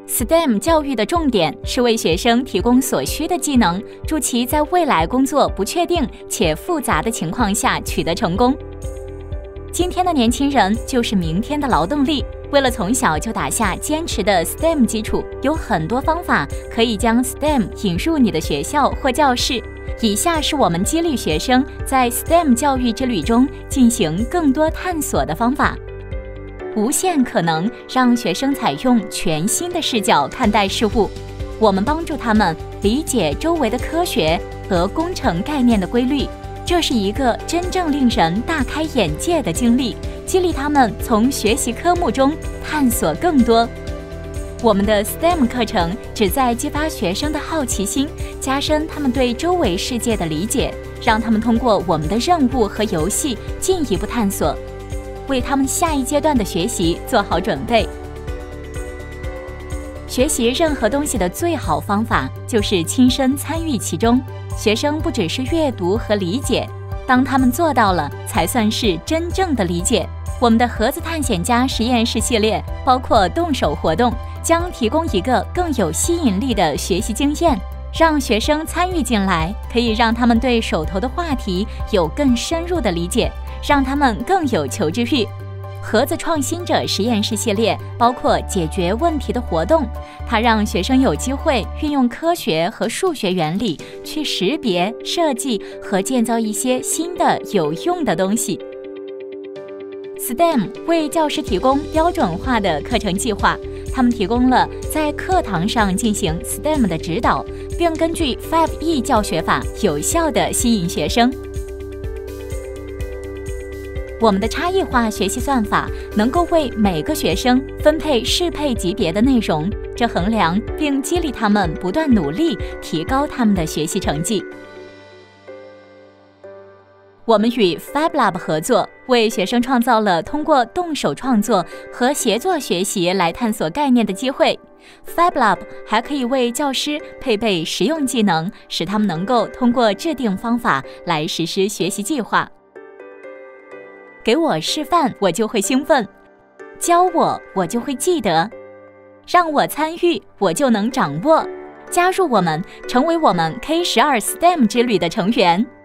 STEM 教育的重点是为学生提供所需的技能，助其在未来工作不确定且复杂的情况下取得成功。今天的年轻人就是明天的劳动力，为了从小就打下坚实的 STEM 基础，有很多方法可以将 STEM 引入你的学校或教室。以下是我们激励学生在 STEM 教育之旅中进行更多探索的方法。无限可能让学生采用全新的视角看待事物，我们帮助他们理解周围的科学和工程概念的规律，这是一个真正令人大开眼界的经历，激励他们从学习科目中探索更多。我们的 STEM 课程旨在激发学生的好奇心，加深他们对周围世界的理解，让他们通过我们的任务和游戏进一步探索，为他们下一阶段的学习做好准备。学习任何东西的最好方法就是亲身参与其中。学生不只是阅读和理解，当他们做到了，才算是真正的理解。我们的盒子探险家实验室系列包括动手活动，将提供一个更有吸引力的学习经验，让学生参与进来，可以让他们对手头的话题有更深入的理解，让他们更有求知欲。盒子创新者实验室系列包括解决问题的活动，它让学生有机会运用科学和数学原理去识别、设计和建造一些新的有用的东西。STEM 为教师提供标准化的课程计划，他们提供了在课堂上进行 STEM 的指导，并根据 5E 教学法有效地吸引学生。我们的差异化学习算法能够为每个学生分配适配级别的内容，这衡量并激励他们不断努力，提高他们的学习成绩。我们与 FabLab 合作，为学生创造了通过动手创作和协作学习来探索概念的机会。FabLab 还可以为教师配备实用技能，使他们能够通过制定方法来实施学习计划。给我示范，我就会兴奋；教我，我就会记得；让我参与，我就能掌握。加入我们，成为我们 K12 STEM 之旅的成员。